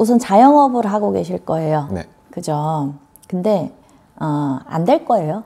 우선 자영업을 하고 계실 거예요. 네. 그죠? 근데 안 될 거예요.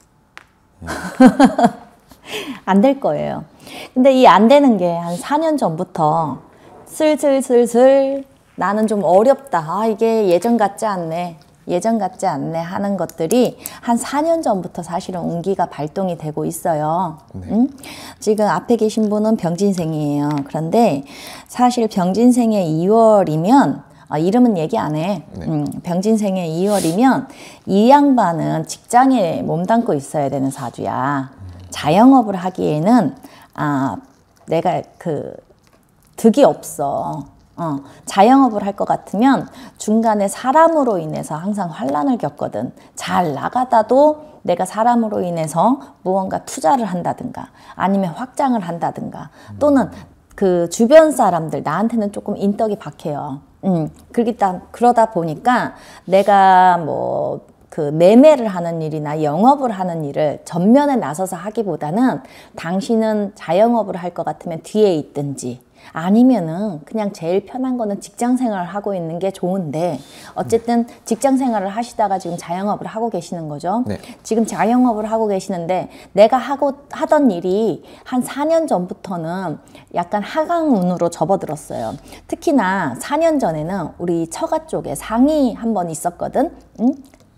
안 될 거예요. 근데 이 안 되는 게 한 4년 전부터 슬슬슬슬 나는 좀 어렵다. 아, 이게 예전 같지 않네. 예전 같지 않네 하는 것들이 한 4년 전부터 사실은 운기가 발동이 되고 있어요. 네. 응? 지금 앞에 계신 분은 병진생이에요. 그런데 사실 병진생의 2월이면 이름은 얘기 안 해. 네. 병진생의 2월이면 이 양반은 직장에 몸담고 있어야 되는 사주야. 자영업을 하기에는 내가 득이 없어. 자영업을 할 것 같으면 중간에 사람으로 인해서 항상 환란을 겪거든. 잘 나가다도 내가 사람으로 인해서 무언가 투자를 한다든가 아니면 확장을 한다든가 또는 그 주변 사람들 나한테는 조금 인덕이 박해요. 그러다 보니까 내가 뭐 그 매매를 하는 일이나 영업을 하는 일을 전면에 나서서 하기보다는 당신은 자영업을 할 것 같으면 뒤에 있든지 아니면은 그냥 제일 편한 거는 직장 생활을 하고 있는 게 좋은데 어쨌든 직장 생활을 하시다가 지금 자영업을 하고 계시는 거죠. 네. 지금 자영업을 하고 계시는데 내가 하던 일이 한 4년 전부터는 약간 하강운으로 접어들었어요. 특히나 4년 전에는 우리 처가 쪽에 상이 한 번 있었거든. 응?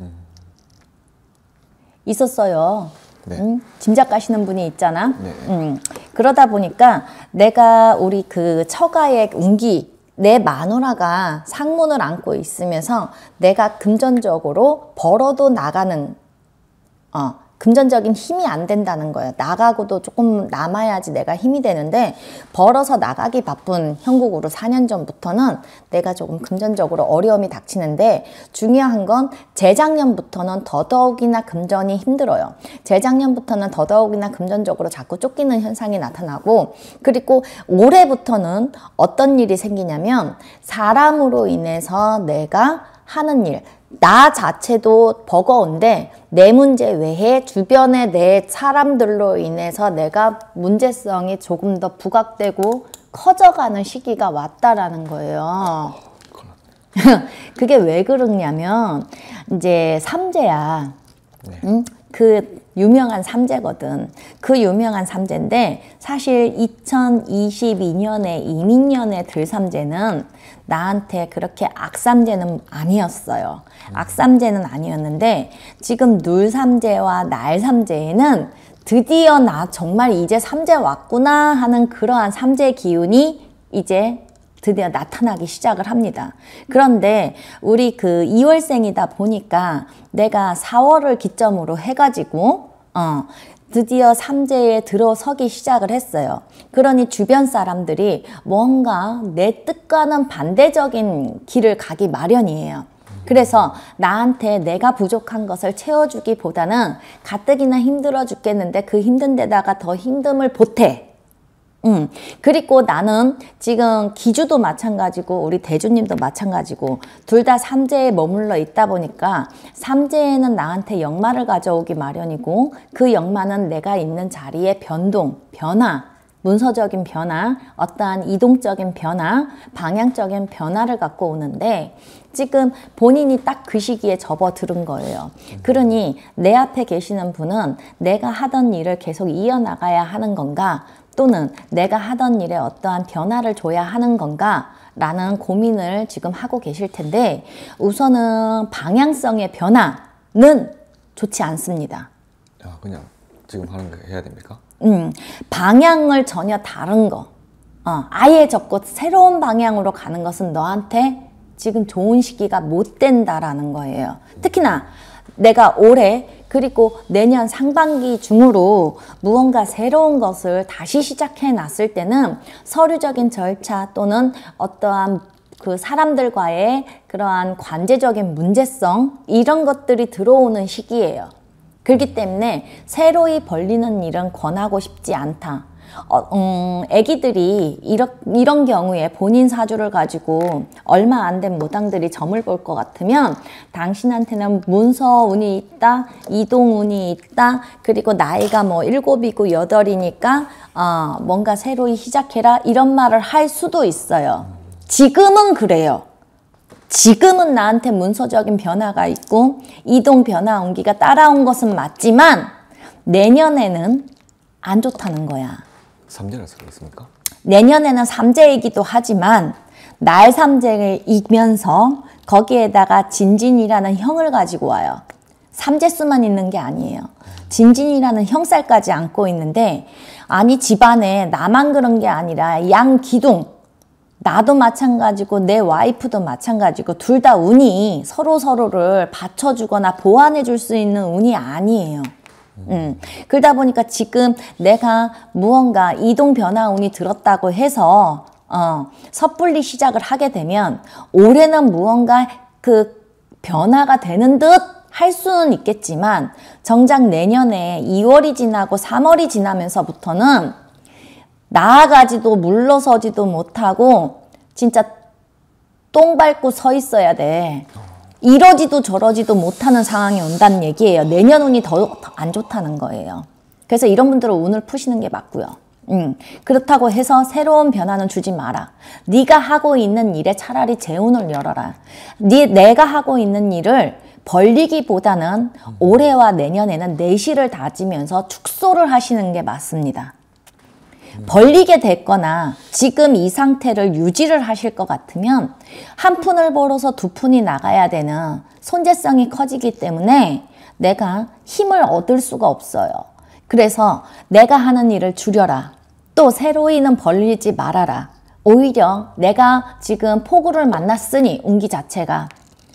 있었어요. 네. 짐작 가시는 분이 있잖아. 네. 그러다 보니까 내가 우리 그 처가의 운기, 내 마누라가 상문을 안고 있으면서 내가 금전적으로 벌어도 나가는 금전적인 힘이 안 된다는 거예요. 나가고도 조금 남아야지 내가 힘이 되는데 벌어서 나가기 바쁜 형국으로 4년 전부터는 내가 조금 금전적으로 어려움이 닥치는데 중요한 건 재작년부터는 더더욱이나 금전이 힘들어요. 재작년부터는 더더욱이나 금전적으로 자꾸 쫓기는 현상이 나타나고 그리고 올해부터는 어떤 일이 생기냐면 사람으로 인해서 내가 하는 일 나 자체도 버거운데 내 문제 외에 주변의 내 사람들로 인해서 내가 문제성이 조금 더 부각되고 커져가는 시기가 왔다라는 거예요. 그게 왜 그러냐면 이제 삼재야. 네. 그 유명한 삼재거든. 그 유명한 삼재인데 사실 2022년에 이민년에 들삼재는 나한테 그렇게 악삼재는 아니었어요. 악삼재는 아니었는데 지금 눌삼재와 날삼재에는 드디어 나 정말 이제 삼재 왔구나 하는 그러한 삼재 기운이 이제 드디어 나타나기 시작을 합니다. 그런데 우리 그 2월생이다 보니까 내가 4월을 기점으로 해가지고 드디어 삼재에 들어서기 시작을 했어요. 그러니 주변 사람들이 뭔가 내 뜻과는 반대적인 길을 가기 마련이에요. 그래서 나한테 내가 부족한 것을 채워주기보다는 가뜩이나 힘들어 죽겠는데 그 힘든 데다가 더 힘듦을 보태. 그리고 나는 지금 기주도 마찬가지고 우리 대주님도 마찬가지고 둘 다 삼재에 머물러 있다 보니까 삼재에는 나한테 역마를 가져오기 마련이고 그 역마는 내가 있는 자리의 변동, 변화, 문서적인 변화, 어떠한 이동적인 변화, 방향적인 변화를 갖고 오는데 지금 본인이 딱 그 시기에 접어들은 거예요. 그러니 내 앞에 계시는 분은 내가 하던 일을 계속 이어나가야 하는 건가? 또는 내가 하던 일에 어떠한 변화를 줘야 하는 건가? 라는 고민을 지금 하고 계실 텐데 우선은 방향성의 변화는 좋지 않습니다. 그냥 지금 하는 거 해야 됩니까? 방향을 전혀 다른 거 아예 접고 새로운 방향으로 가는 것은 너한테 지금 좋은 시기가 못 된다라는 거예요. 특히나 내가 올해 그리고 내년 상반기 중으로 무언가 새로운 것을 다시 시작해 놨을 때는 서류적인 절차 또는 어떠한 그 사람들과의 그러한 관계적인 문제성 이런 것들이 들어오는 시기예요. 그렇기 때문에 새로이 벌리는 일은 권하고 싶지 않다. 애기들이 이런 경우에 본인 사주를 가지고 얼마 안 된 무당들이 점을 볼 것 같으면 당신한테는 문서운이 있다, 이동운이 있다, 그리고 나이가 뭐 7이고 8이니까 뭔가 새로이 시작해라 이런 말을 할 수도 있어요. 지금은 그래요. 지금은 나한테 문서적인 변화가 있고 이동 변화 온기가 따라온 것은 맞지만 내년에는 안 좋다는 거야. 삼재라서 그렇습니까? 내년에는 삼재이기도 하지만 날 삼재이면서 거기에다가 진진이라는 형을 가지고 와요. 삼재수만 있는 게 아니에요. 진진이라는 형살까지 안고 있는데 아니 집안에 나만 그런 게 아니라 양기둥 나도 마찬가지고 내 와이프도 마찬가지고 둘 다 운이 서로를 받쳐주거나 보완해 줄 수 있는 운이 아니에요. 그러다 보니까 지금 내가 무언가 이동 변화 운이 들었다고 해서 섣불리 시작을 하게 되면 올해는 무언가 그 변화가 되는 듯 할 수는 있겠지만 정작 내년에 2월이 지나고 3월이 지나면서부터는 나아가지도 물러서지도 못하고 진짜 똥 밟고 서 있어야 돼. 이러지도 저러지도 못하는 상황이 온다는 얘기예요. 내년 운이 더 안 좋다는 거예요. 그래서 이런 분들은 운을 푸시는 게 맞고요. 그렇다고 해서 새로운 변화는 주지 마라. 네가 하고 있는 일에 차라리 재운을 열어라. 내가 하고 있는 일을 벌리기보다는 올해와 내년에는 내실을 다지면서 축소를 하시는 게 맞습니다. 벌리게 됐거나 지금 이 상태를 유지를 하실 것 같으면 한 푼을 벌어서 두 푼이 나가야 되는 손재성이 커지기 때문에 내가 힘을 얻을 수가 없어요. 그래서 내가 하는 일을 줄여라. 또 새로이는 벌리지 말아라. 오히려 내가 지금 폭우를 만났으니 운기 자체가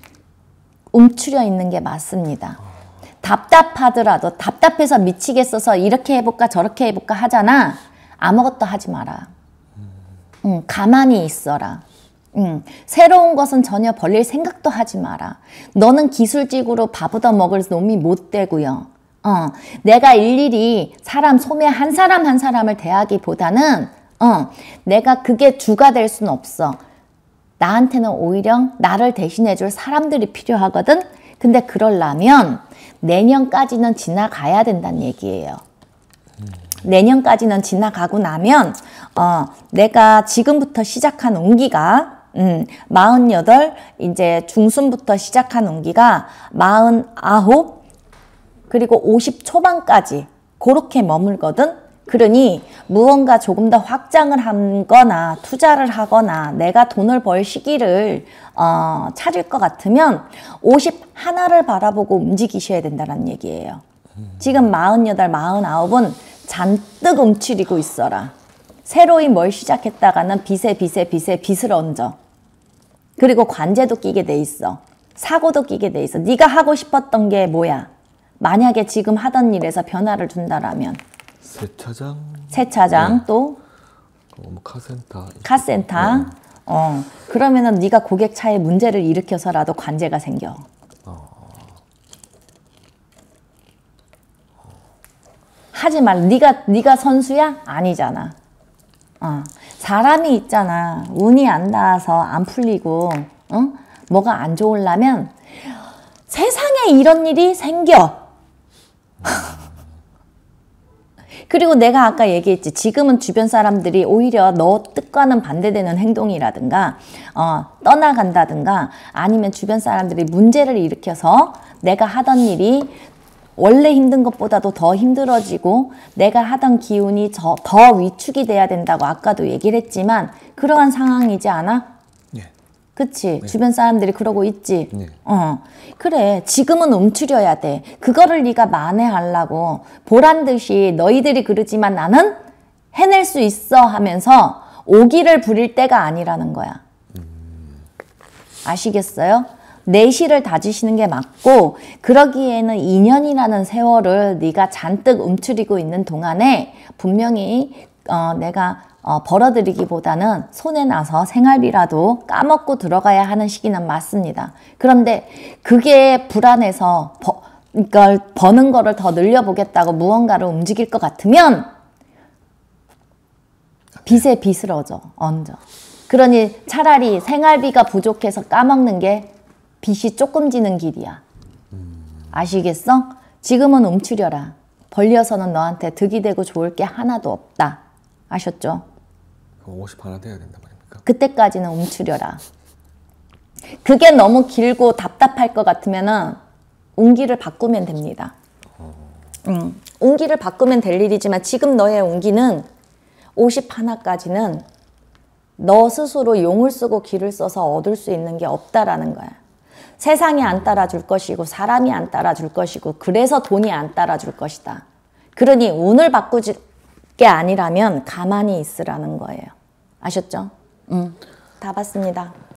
움츠려 있는 게 맞습니다. 답답하더라도 답답해서 미치겠어서 이렇게 해볼까 저렇게 해볼까 하잖아. 아무것도 하지 마라. 가만히 있어라. 새로운 것은 전혀 벌릴 생각도 하지 마라. 너는 기술직으로 밥 얻어먹을 놈이 못 되고요. 내가 일일이 소매 한 사람 한 사람을 대하기보다는 내가 그게 주가 될 수는 없어. 나한테는 오히려 나를 대신해줄 사람들이 필요하거든. 근데 그러려면 내년까지는 지나가야 된다는 얘기예요. 내년까지는 지나가고 나면 내가 지금부터 시작한 운기가 48 이제 중순부터 시작한 운기가 49 그리고 50 초반까지 그렇게 머물거든. 그러니 무언가 조금 더 확장을 하거나 투자를 하거나 내가 돈을 벌 시기를 찾을 것 같으면 50 하나를 바라보고 움직이셔야 된다는 얘기예요. 지금 48, 49은 잔뜩 움츠리고 있어라. 새로이 뭘 시작했다가는 빚을 얹어. 그리고 관제도 끼게 돼 있어. 사고도 끼게 돼 있어. 네가 하고 싶었던 게 뭐야? 만약에 지금 하던 일에서 변화를 준다라면 세차장 네. 또 뭐 카센터 그러면은 네가 고객 차에 문제를 일으켜서라도 관제가 생겨. 하지 말. 네가 선수야? 아니잖아. 사람이 있잖아. 운이 안 닿아서 안 풀리고 뭐가 안 좋으려면 세상에 이런 일이 생겨. 그리고 내가 아까 얘기했지. 지금은 주변 사람들이 오히려 너 뜻과는 반대되는 행동이라든가 떠나간다든가 아니면 주변 사람들이 문제를 일으켜서 내가 하던 일이 원래 힘든 것보다도 더 힘들어지고 내가 하던 기운이 더 위축이 돼야 된다고 아까도 얘기를 했지만 그러한 상황이지 않아? 네. 그치? 네. 주변 사람들이 그러고 있지? 네. 그래. 지금은 움츠려야 돼. 그거를 네가 만회하려고 보란 듯이 너희들이 그러지만 나는 해낼 수 있어 하면서 오기를 부릴 때가 아니라는 거야. 아시겠어요? 내실을 다지시는 게 맞고 그러기에는 2년이라는 세월을 네가 잔뜩 움츠리고 있는 동안에 분명히 내가 벌어들이기보다는 손에 나서 생활비라도 까먹고 들어가야 하는 시기는 맞습니다. 그런데 그게 불안해서 이걸 버는 거를 더 늘려보겠다고 무언가를 움직일 것 같으면 빚에 빚을 얹어. 그러니 차라리 생활비가 부족해서 까먹는 게 빚이 조금 지는 길이야. 아시겠어? 지금은 움츠려라. 벌려서는 너한테 득이 되고 좋을 게 하나도 없다. 아셨죠? 그럼 50 하나 돼야 된단 말입니까? 그때까지는 움츠려라. 그게 너무 길고 답답할 것 같으면은 운기를 바꾸면 됩니다. 운기를 바꾸면 될 일이지만 지금 너의 운기는 51까지는 너 스스로 용을 쓰고 기를 써서 얻을 수 있는 게 없다라는 거야. 세상이 안 따라줄 것이고 사람이 안 따라줄 것이고 그래서 돈이 안 따라줄 것이다. 그러니 운을 바꾸지 게 아니라면 가만히 있으라는 거예요. 아셨죠? 다 봤습니다.